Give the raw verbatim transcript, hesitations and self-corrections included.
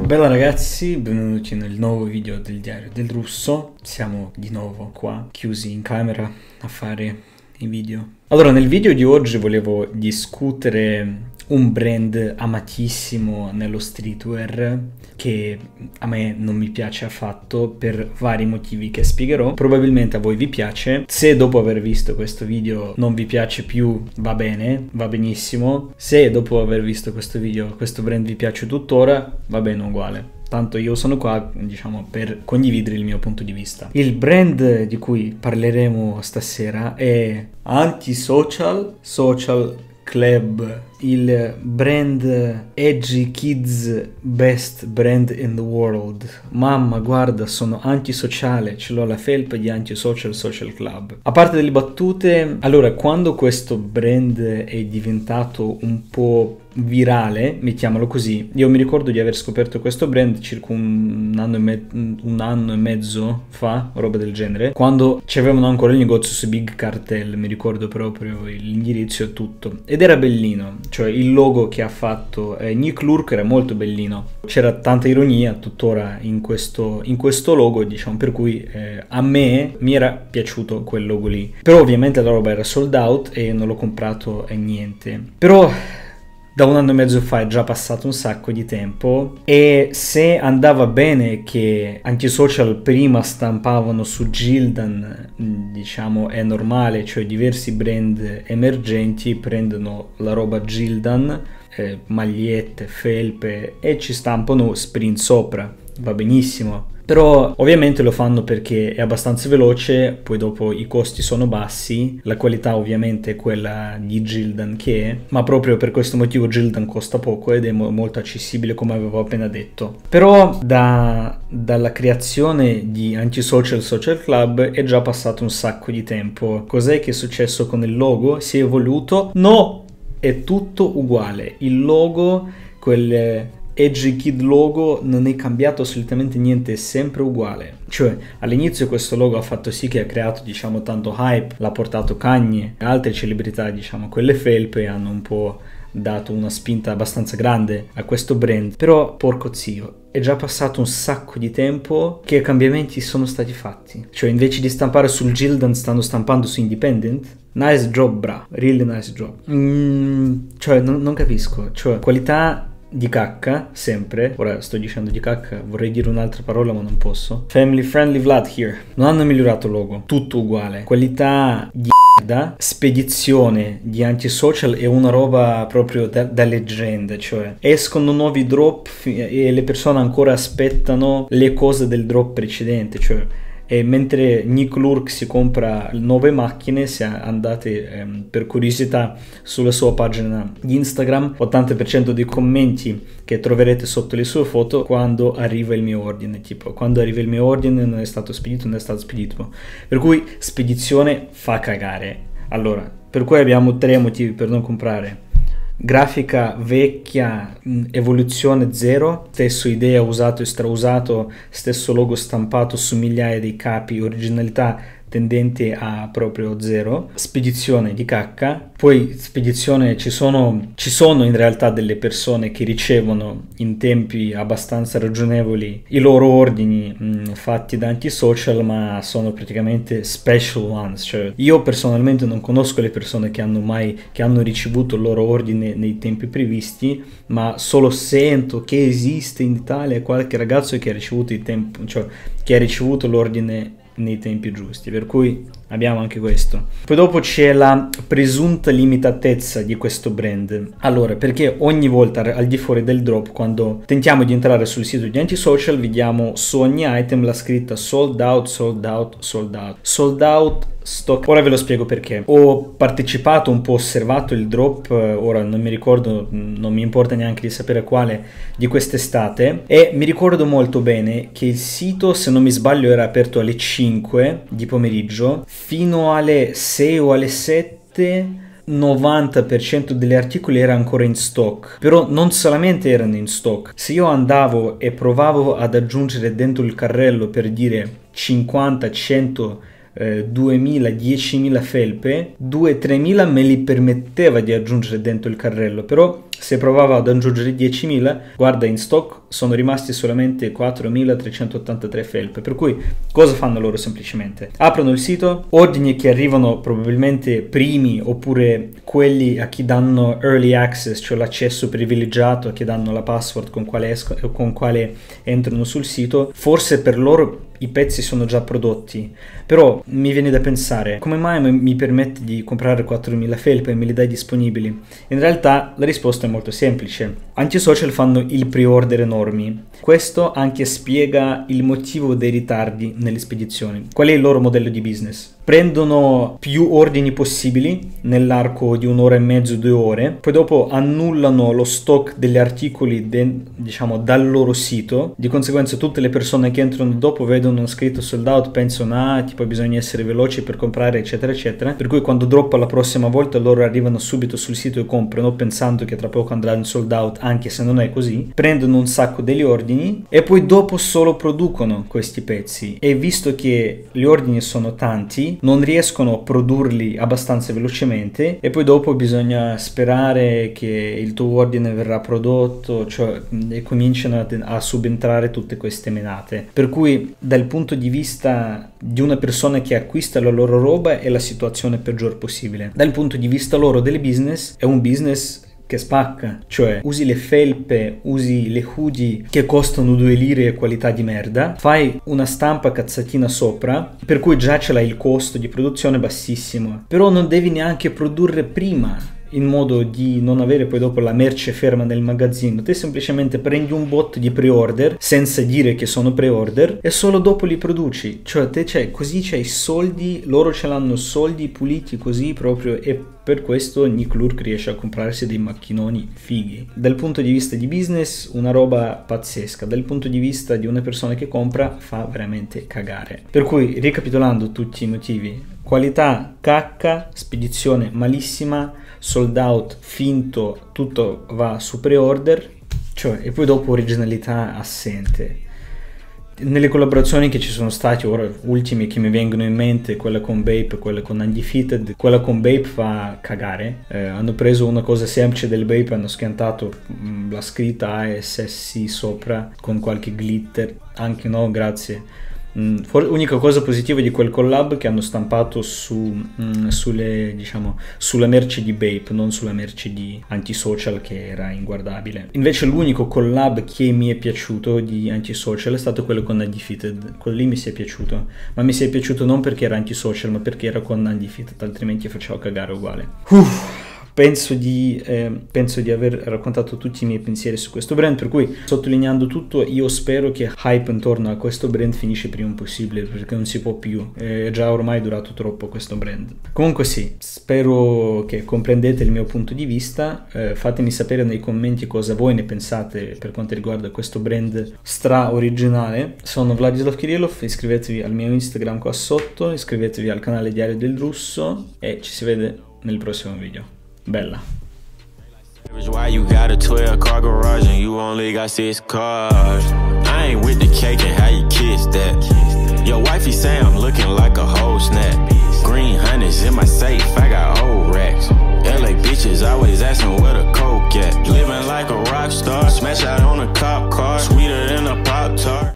Bella ragazzi, benvenuti nel nuovo video del Diario del Russo. Siamo di nuovo qua, chiusi in camera a fare i video. Allora, nel video di oggi volevo discutere un brand amatissimo nello streetwear che a me non mi piace affatto per vari motivi che spiegherò. Probabilmente a voi vi piace. Se dopo aver visto questo video non vi piace più, va bene, va benissimo. Se dopo aver visto questo video questo brand vi piace tuttora, va bene uguale. Tanto io sono qua, diciamo, per condividere il mio punto di vista. Il brand di cui parleremo stasera è Antisocial Social Club, il brand Edgy Kids Best Brand in the World. Mamma, guarda, sono antisociale, ce l'ho la felpa di Antisocial Social Club. A parte delle battute, allora, quando questo brand è diventato un po' virale, mettiamolo così, io mi ricordo di aver scoperto questo brand circa un anno e, me- un anno e mezzo fa, roba del genere, quando c'avevano ancora il negozio su Big Cartel, mi ricordo proprio l'indirizzo e tutto, ed era bellino. Cioè il logo che ha fatto eh, Nick Lurk era molto bellino, c'era tanta ironia tuttora in questo, in questo logo, diciamo, per cui eh, a me mi era piaciuto quel logo lì. Però ovviamente la roba era sold out e non l'ho comprato e niente. Però da un anno e mezzo fa è già passato un sacco di tempo e se andava bene che Antisocial prima stampavano su Gildan, diciamo, è normale, cioè diversi brand emergenti prendono la roba Gildan, eh, magliette, felpe e ci stampano Sprint sopra, va benissimo. Però ovviamente lo fanno perché è abbastanza veloce, poi dopo i costi sono bassi, la qualità ovviamente è quella di Gildan che è, ma proprio per questo motivo Gildan costa poco ed è mo- molto accessibile, come avevo appena detto. Però da, dalla creazione di Antisocial Social Club è già passato un sacco di tempo. Cos'è che è successo con il logo? Si è evoluto? No! È tutto uguale. Il logo, quelle Edgy Kid logo, non è cambiato assolutamente niente, è sempre uguale. Cioè all'inizio questo logo ha fatto sì che ha creato, diciamo, tanto hype, l'ha portato Kanye, altre celebrità, diciamo, quelle felpe hanno un po' dato una spinta abbastanza grande a questo brand. Però porco zio, è già passato un sacco di tempo che cambiamenti sono stati fatti. Cioè invece di stampare sul Gildan stanno stampando su Independent. Nice job, bra, really nice job. Mm, cioè non, non capisco, cioè qualità di cacca, sempre. Ora sto dicendo di cacca, vorrei dire un'altra parola ma non posso. Family friendly Vlad here. Non hanno migliorato il logo, tutto uguale. Qualità di merda. Spedizione di Antisocial è una roba proprio da, da leggenda. Cioè escono nuovi drop e le persone ancora aspettano le cose del drop precedente. Cioè e mentre Nick Lurk si compra nuove macchine, se andate ehm, per curiosità sulla sua pagina di Instagram, ottanta per cento dei commenti che troverete sotto le sue foto quando arriva il mio ordine, tipo quando arriva il mio ordine non è stato spedito, non è stato spedito, per cui spedizione fa cagare. Allora, per cui abbiamo tre motivi per non comprare: grafica vecchia, evoluzione zero, stesso idea usato e strausato, stesso logo stampato su migliaia di capi, originalità tendente a proprio zero, spedizione di cacca. Poi spedizione, ci sono ci sono in realtà delle persone che ricevono in tempi abbastanza ragionevoli i loro ordini mh, fatti da Antisocial, ma sono praticamente special ones. Cioè io personalmente non conosco le persone che hanno mai che hanno ricevuto il loro ordine nei tempi previsti, ma solo sento che esiste in Italia qualche ragazzo che ha ricevuto i tempi, cioè che ha ricevuto l'ordine nei tempi giusti, per cui abbiamo anche questo. Poi dopo c'è la presunta limitatezza di questo brand. Allora, perché ogni volta al di fuori del drop, quando tentiamo di entrare sul sito di Antisocial, vediamo su ogni item la scritta sold out, sold out, sold out, sold out stock. Ora ve lo spiego perché. Ho partecipato, un po' osservato il drop, ora non mi ricordo, non mi importa neanche di sapere quale, di quest'estate, e mi ricordo molto bene che il sito, se non mi sbaglio, era aperto alle cinque di pomeriggio fino alle sei o alle sette. novanta per cento degli articoli era ancora in stock, però non solamente erano in stock. Se io andavo e provavo ad aggiungere dentro il carrello, per dire cinquanta cento eh, duemila, diecimila felpe, due tremila me li permetteva di aggiungere dentro il carrello, però se provavo ad aggiungere diecimila, guarda, in stock sono rimasti solamente quattromilatrecentottantatré felpe, per cui cosa fanno loro semplicemente? Aprono il sito, ordini che arrivano probabilmente primi oppure quelli a chi danno early access, cioè l'accesso privilegiato, a chi danno la password con quale, esco, con quale entrano sul sito, forse per loro i pezzi sono già prodotti, però mi viene da pensare, come mai mi permetti di comprare quattromila felpe e me li dai disponibili? In realtà la risposta è molto semplice. Antisocial fanno il pre-order enormi. Questo anche spiega il motivo dei ritardi nelle spedizioni. Qual è il loro modello di business? Prendono più ordini possibili nell'arco di un'ora e mezzo, due ore, poi dopo annullano lo stock degli articoli de, diciamo dal loro sito, di conseguenza tutte le persone che entrano dopo vedono scritto sold out, pensano ah tipo bisogna essere veloci per comprare eccetera eccetera, per cui quando droppa la prossima volta loro arrivano subito sul sito e comprano pensando che tra poco andrà in sold out, anche se non è così, prendono un sacco degli ordini e poi dopo solo producono questi pezzi, e visto che gli ordini sono tanti non riescono a produrli abbastanza velocemente e poi dopo bisogna sperare che il tuo ordine verrà prodotto, cioè e cominciano a, a subentrare tutte queste menate, per cui dal punto di vista di una persona che acquista la loro roba è la situazione peggior possibile. Dal punto di vista loro del business è un business che spacca, cioè usi le felpe, usi le hoodie che costano due lire e qualità di merda, fai una stampa cazzatina sopra, per cui già ce l'hai il costo di produzione bassissimo, però non devi neanche produrre prima in modo di non avere poi dopo la merce ferma nel magazzino. Te semplicemente prendi un bot di pre-order senza dire che sono pre-order e solo dopo li produci, cioè te c'hai così c'hai soldi, loro ce l'hanno soldi puliti così proprio, e per questo Nick Lurk riesce a comprarsi dei macchinoni fighi. Dal punto di vista di business una roba pazzesca, dal punto di vista di una persona che compra fa veramente cagare. Per cui ricapitolando tutti i motivi: qualità cacca, spedizione malissima, sold out finto, tutto va su pre-order, cioè, e poi dopo originalità assente. Nelle collaborazioni che ci sono state ora, ultime che mi vengono in mente, quella con Bape e quella con Undefeated, quella con Bape fa cagare. Eh, hanno preso una cosa semplice del Bape, hanno schiantato mh, la scritta A S S sopra con qualche glitter, anche no grazie. Mm, for- unica cosa positiva di quel collab che hanno stampato su, mm, sulle, diciamo, sulla merce di Bape, non sulla merce di Antisocial che era inguardabile. Invece l'unico collab che mi è piaciuto di Antisocial è stato quello con Undefeated. Quello lì mi si è piaciuto, ma mi si è piaciuto non perché era Antisocial ma perché era con Undefeated, altrimenti faceva cagare uguale. Uff. Penso di, eh, penso di aver raccontato tutti i miei pensieri su questo brand, per cui sottolineando tutto io spero che hype intorno a questo brand finisce prima possibile, perché non si può più, è già ormai durato troppo questo brand. Comunque sì, spero che comprendete il mio punto di vista, eh, fatemi sapere nei commenti cosa voi ne pensate per quanto riguarda questo brand stra originale. Sono Vladislav Kirillov, iscrivetevi al mio Instagram qua sotto, iscrivetevi al canale Diario del Russo e ci si vede nel prossimo video. Bella. Why you got a twelve car garage and you only got six cars? I ain't with the cake and how you kiss that. Your wifey say I'm looking like a whole snap. Green hundreds in my safe, I got old racks. L A bitches always asking where the coke at. Living like a rock star, smash out on a cop car, sweeter than a Pop-Tart.